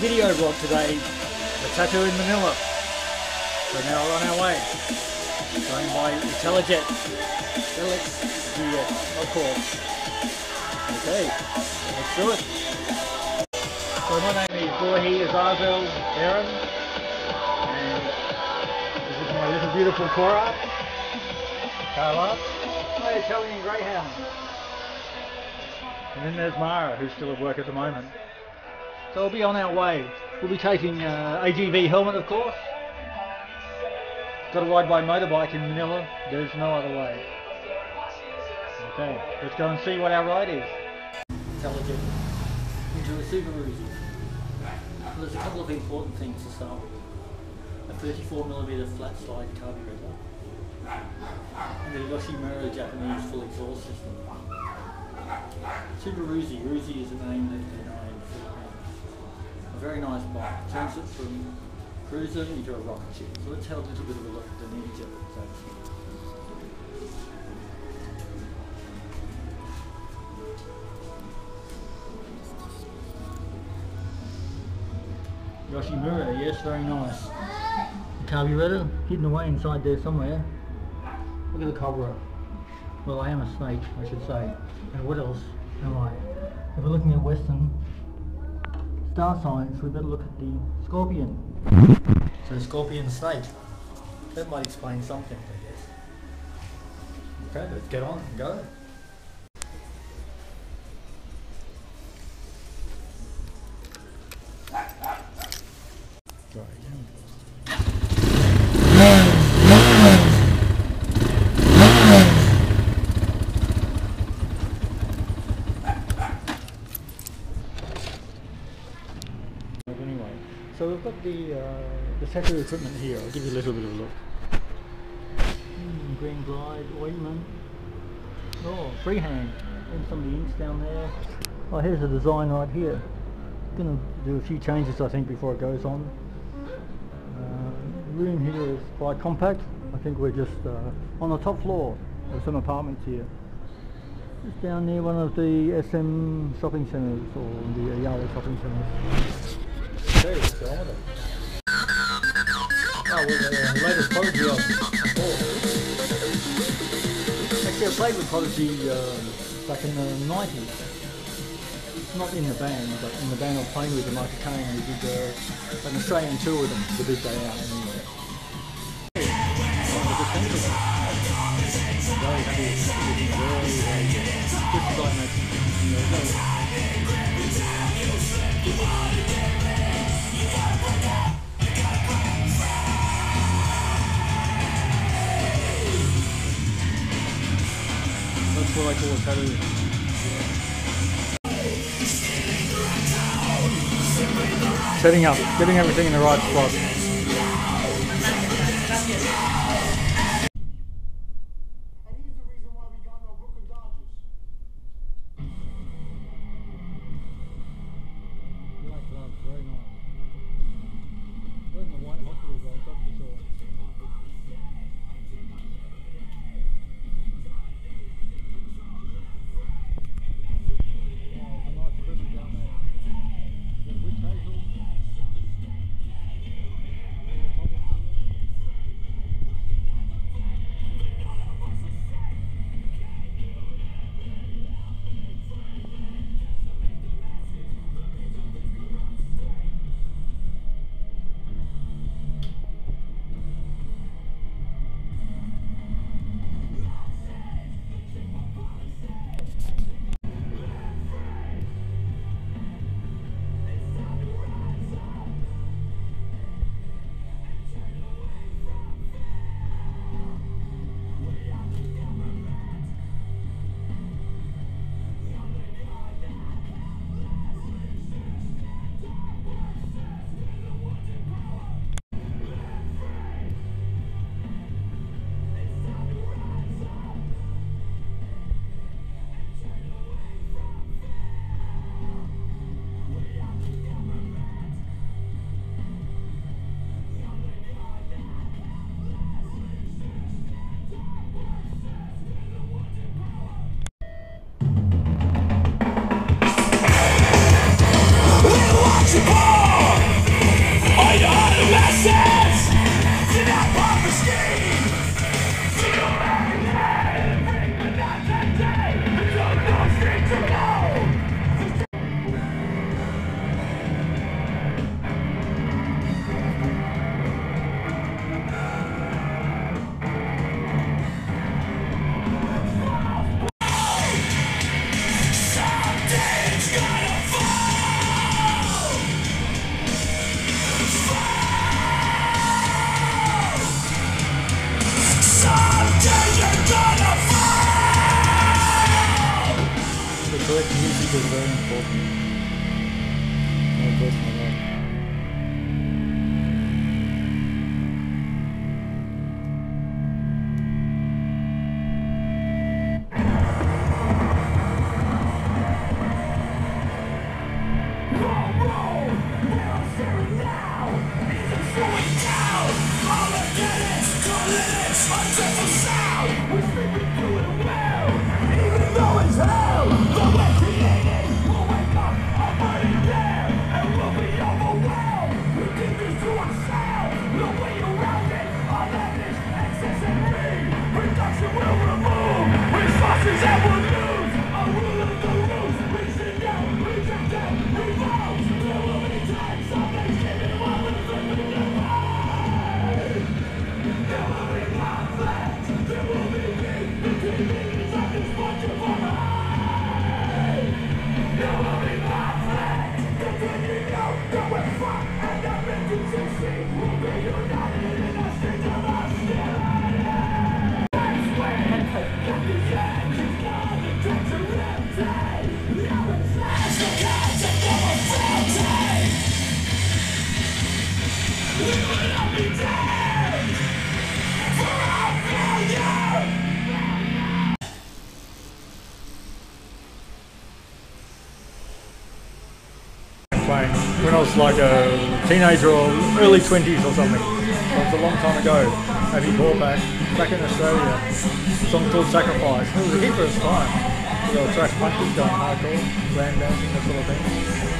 video blog today, the tattoo in Manila. So now we're on our way, going by Intellijet, of course. Okay, let's do it. So my name is Borhi Azazel Aaron, and this is my little beautiful Cora, Carla, my Italian Greyhound. And then there's Mara, who's still at work at the moment. So we'll be on our way. We'll be taking AGV helmet, of course. Got to ride by motorbike in Manila. There's no other way. Okay, let's go and see what our ride is. Intelligent into a Subaru. So there's a couple of important things to start with. A 34mm flat slide carburetor and the Yoshimura Japanese full exhaust system. Subaru Ruzi is a name that they know in the Philippines. A very nice bike. Turns it from cruiser into a rocket ship. So let's have a little bit of a look at the Ninja. Yoshimura, yes, very nice. The carburetor hidden away inside there somewhere. Look at the cobra. Well, I am a snake, I should say. And what else am I? If we're looking at Western star signs, we better look at the scorpion. So scorpion snake. That might explain something, I guess. Okay, let's get on and go. So we've got the tattoo equipment here. I'll give you a little bit of a look. Green glide, ointment. Oh, freehand. And some of the inks down there. Oh, here's the design right here. Gonna do a few changes, I think, before it goes on. The room here is quite compact. I think we're just on the top floor of some apartments here. Just down near one of the SM shopping centres or the Ayala shopping centres. Okay, let's go on with it. Oh, well, the latest Prodigy album. Actually, I played with Prodigy back in the 90s. It's not in the band, but in the band I was playing with them, Michael Kane, we did an Australian tour with them, the big day out anyway. Very cool. Very good. Just like making, that's what I call a tattoo. Setting up, getting everything in the right spot. Very nice. Those are the white hospitals, I'll talk to you. Nice equipment down there. The witch hazel. procedure is very important. No question about that. When I was like a teenager or early 20s or something. That was a long time ago. Maybe back in Australia. A song called Sacrifice. It was a hit for its time. There were trash punches going hardcore, slam dancing, that sort of thing.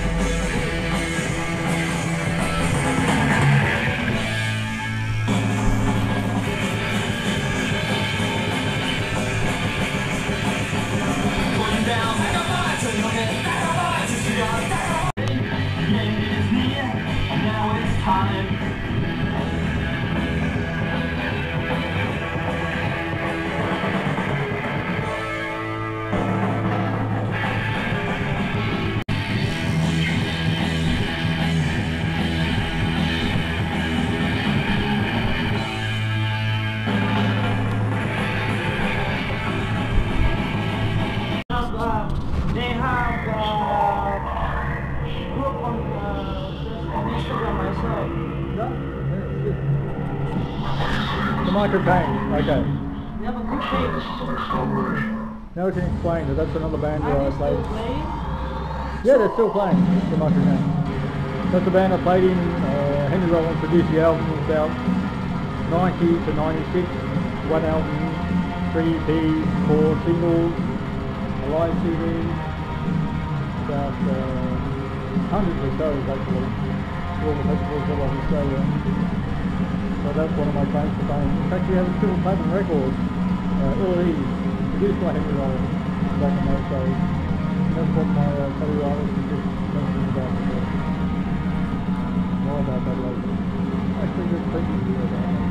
The microphone, okay. You have a good page. Now we can explain that that's another band that I played. Yeah, they're still playing, the microphone. That's the band I played in. Henry Rollins produced the album in about 90 to 96. One album, 3 EPs, 4 singles, a live CD, about hundreds of shows actually. All the festivals all over Australia. So that's one of my claims to fame. In fact, we have a silver platinum record, all of these, produced by Henry Rollins back in those days. And that's what my tattoo artist was just mentioning about before. More about that later. Actually, there's plenty to do about that.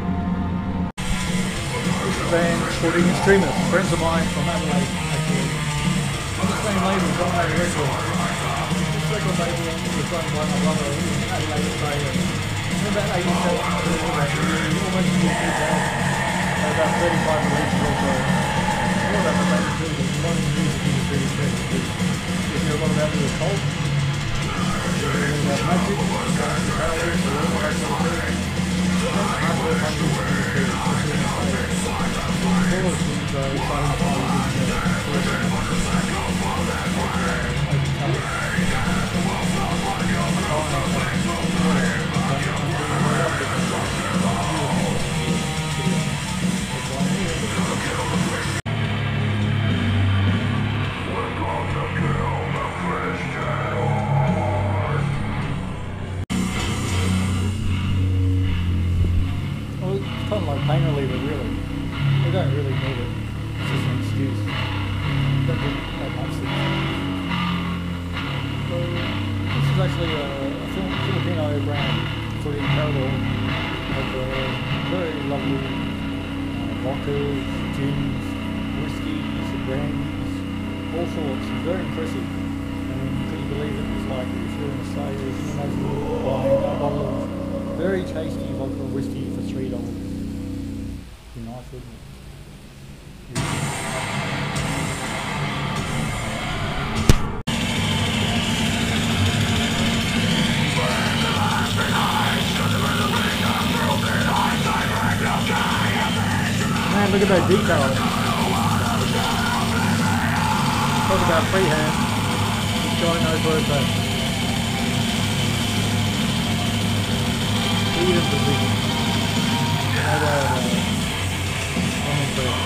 This is a band called The Extremists, friends of mine from Adelaide, actually. On the same label, John A. Records. This record label was run by my brother in Adelaide, Australia. In about 87, almost 2000, about 35 releases or so. All about the same music, a lot of music industry is you hear a lot about the occult, you hear about magic, paralysis, all that sort of thing. Hardcore punk industry, especially in Australia. All of things are starting to kind of like pain reliever, really. They don't really need it. It's just an excuse. Don't do that much things. So, this is actually a Filipino brand, sort of incredible, of very lovely vodkas, gins, whiskies, brandies, all sorts. It's very impressive. And could you believe it was like, if you're in Australia, you can imagine buying a bottle of very tasty vodka whiskey for $3. Be nice, wouldn't it? man, look at that detail. Talk about freehand. This guy knows where it's at. Even position. No doubt about it. I'm impressed.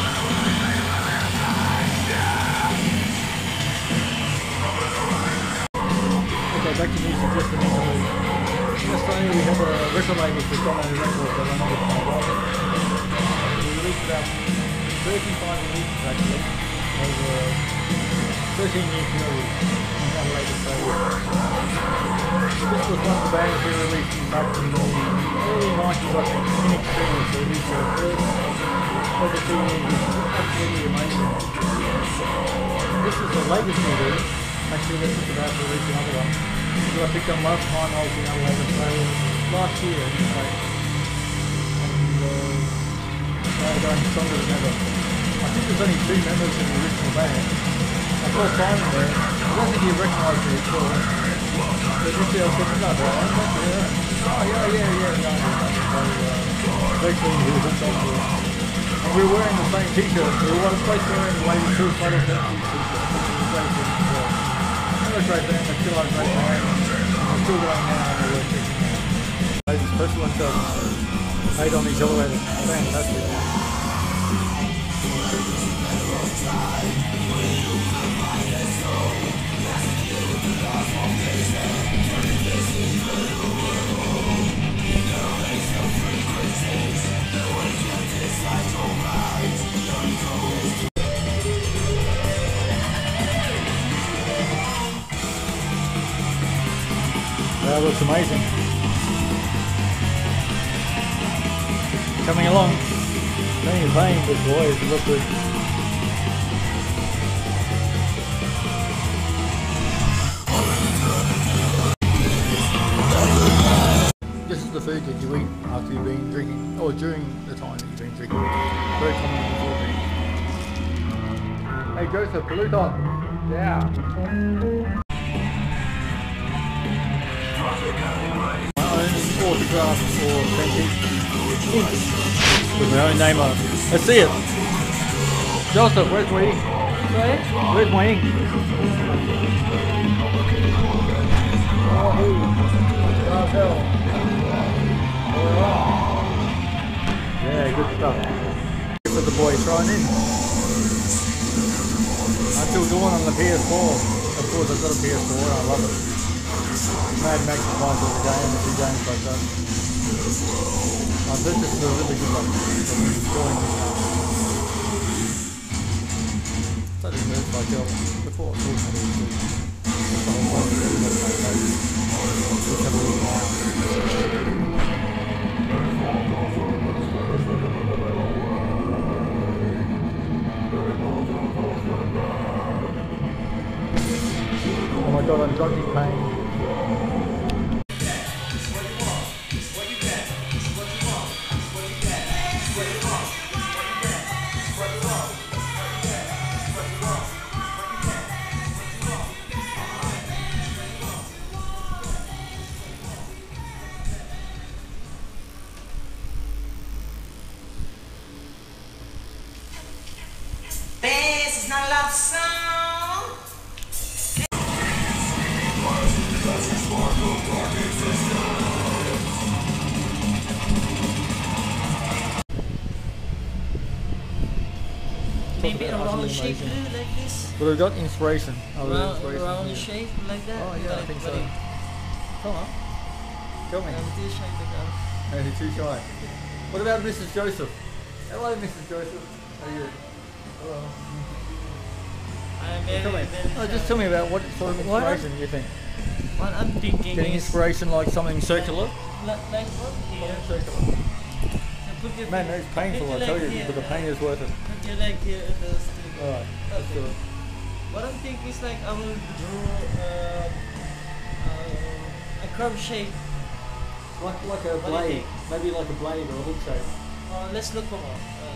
Okay, back to music just a minute. Yesterday we had a record label for Domino Records that went on with my brother. We released about 35 releases actually over a 13-year period on that label. So this was one of the bands we released back in the early 90s, I think, Inexperience. So released their first over 2 years, which is absolutely amazing. This is the latest we do. Actually, this is about to release another one. So I picked up last time I was in Adelaide, Australia, last year in fact, and they're going stronger than ever. I think there's only 2 members in the original band. I saw Simon there. I don't think he recognised me at all. But this year I said, no, bro, I'm not there. Oh, yeah. So, eventually he was hooked onto it. And we were wearing the same t-shirt. We were both wearing the Lady True Photo t-shirt, which was great thing as well. Another great band, they still are a great band. They're still going now and they're working. Ladies, special themselves. Hate on each other, fantastic. That looks amazing. Coming along. Plenty of pain, but boy, it looks good. This is the food that you eat after you've been drinking, or during the time that you've been drinking. Very common before drinking. Hey Joseph, Peluton. Yeah. My own autograph or authentic with my own name on it. Let's see it. Joseph, where's my ink? Where's my ink? Yeah, good stuff. For the boy trying in. I'm still doing on the PS4. Of course, I've got a PS4 and I love it. Mad Max is my sort of game, a few games like that. This is a really good one. I'm enjoying this now. I didn't move myself before I was talking about it. That's the whole point of it. Let's have a look now. Oh my god, I'm dodging pain. This is not a love song. Maybe a round shape like this. But I got inspiration. Round shape like that. Oh yeah, like, I think so. Come on. Tell me. I'm too shy to go. No, you're too shy. What about Mrs. Joseph? Hello, Mrs. Joseph. How are you? Hello. I'm very Oh, just tell me about what sort of inspiration you think. What I'm thinking Getting is inspiration like something circular? like what here? Circular. So put your Man, that's painful, I tell you, but the pain is worth it. Put your leg here and the stick. Alright, let's do it. What I'm thinking is like I will draw a curve shape. Like a blade, maybe like a blade or a hook shape. Let's look for more.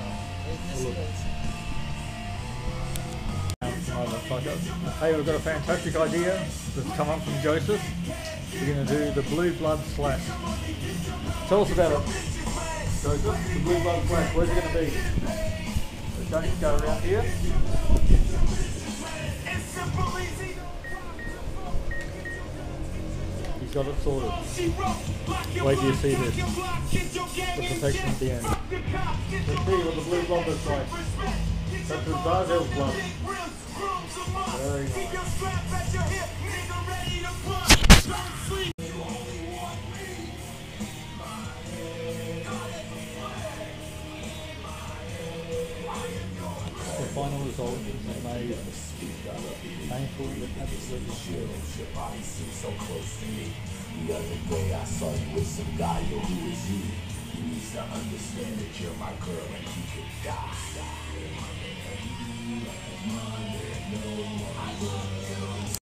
Hey, we've got a fantastic idea that's come up from Joseph. We're going to do the blue blood slash. Tell us about it. Joseph, the blue blood slash, where's it going to be? Don't go around here. He's got it sorted. Wait till you see this. The perfection at the end. Let's see what the blue blob looks like. That's as dark as blood. Very nice. The final result is amazing. Painful but absolutely sure. So close to me. The other day I saw you with some guy, yo, who is you? You need to understand that you're my girl and you could die.